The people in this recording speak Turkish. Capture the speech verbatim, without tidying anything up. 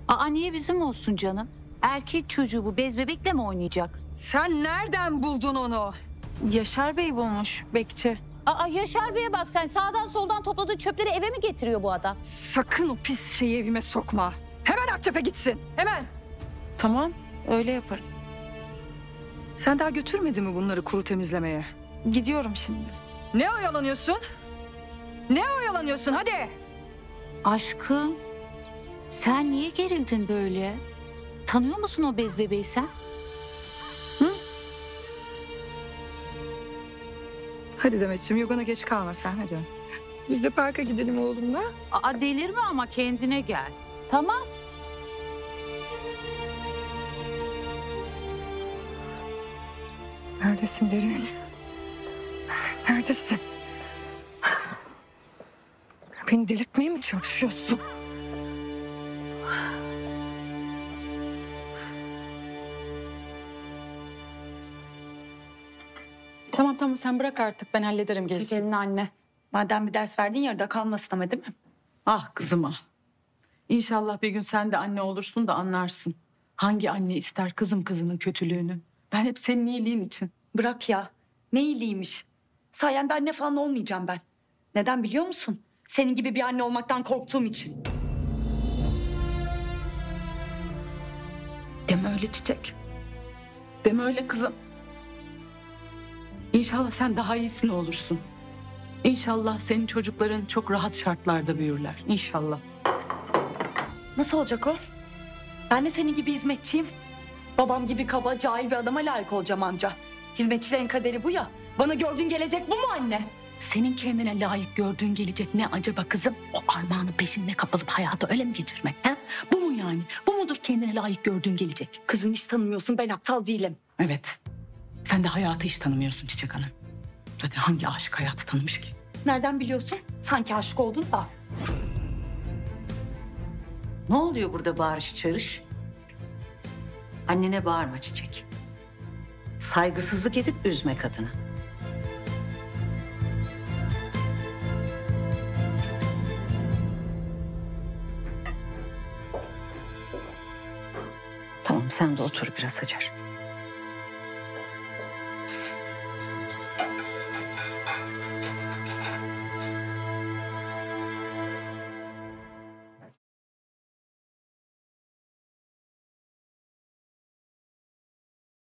Aa niye bizim olsun canım? Erkek çocuğu bu, bez bebekle mi oynayacak? Sen nereden buldun onu? Yaşar Bey bulmuş bekçi. Aa Yaşar Bey'e bak sen, sağdan soldan topladığı çöpleri eve mi getiriyor bu adam? Sakın o pis şeyi evime sokma. Hemen Akçap'a gitsin. Hemen. Tamam, öyle yaparım. Sen daha götürmedin mi bunları kuru temizlemeye? Gidiyorum şimdi. Ne oyalanıyorsun? Ne oyalanıyorsun hadi? Aşkım, sen niye gerildin böyle? Tanıyor musun o bez bebeği sen? Hadi Demetciğim, yogana geç kalma sen hadi. Biz de parka gidelim oğlumla. Aa delirme ama, kendine gel. Tamam. Neredesin Derin? Neredesin? Beni delirtmeye mi çalışıyorsun? Tamam tamam sen bırak artık, ben hallederim gerisini. Çek elini anne. Madem bir ders verdin yarıda kalmasın ama değil mi? Ah kızım ah. İnşallah bir gün sen de anne olursun da anlarsın. Hangi anne ister kızım kızının kötülüğünü? Ben hep senin iyiliğin için. Bırak ya. Ne iyiliğiymiş. Sayende anne falan olmayacağım ben. Neden biliyor musun? Senin gibi bir anne olmaktan korktuğum için. Deme öyle Çiçek. Deme öyle kızım. İnşallah sen daha iyisini olursun. İnşallah senin çocukların çok rahat şartlarda büyürler. İnşallah. Nasıl olacak o? Ben de senin gibi hizmetçiyim. Babam gibi kaba, cahil bir adama layık olacağım anca. Hizmetçilerin kaderi bu ya. Bana gördüğün gelecek bu mu anne? Senin kendine layık gördüğün gelecek ne acaba kızım? O armağanın peşinde kapılıp hayatı öyle mi geçirmek? He? Bu mu yani? Bu mudur kendine layık gördüğün gelecek? Kızım hiç tanımıyorsun, ben aptal değilim. Evet. Sen de hayatı hiç tanımıyorsun Çiçek Hanım. Zaten hangi aşık hayatı tanımış ki? Nereden biliyorsun? Sanki aşık oldun da. Ne oluyor burada bağırış çağırış? Annene bağırma Çiçek. Saygısızlık edip üzme kadını. Tamam sen de otur biraz Hacer.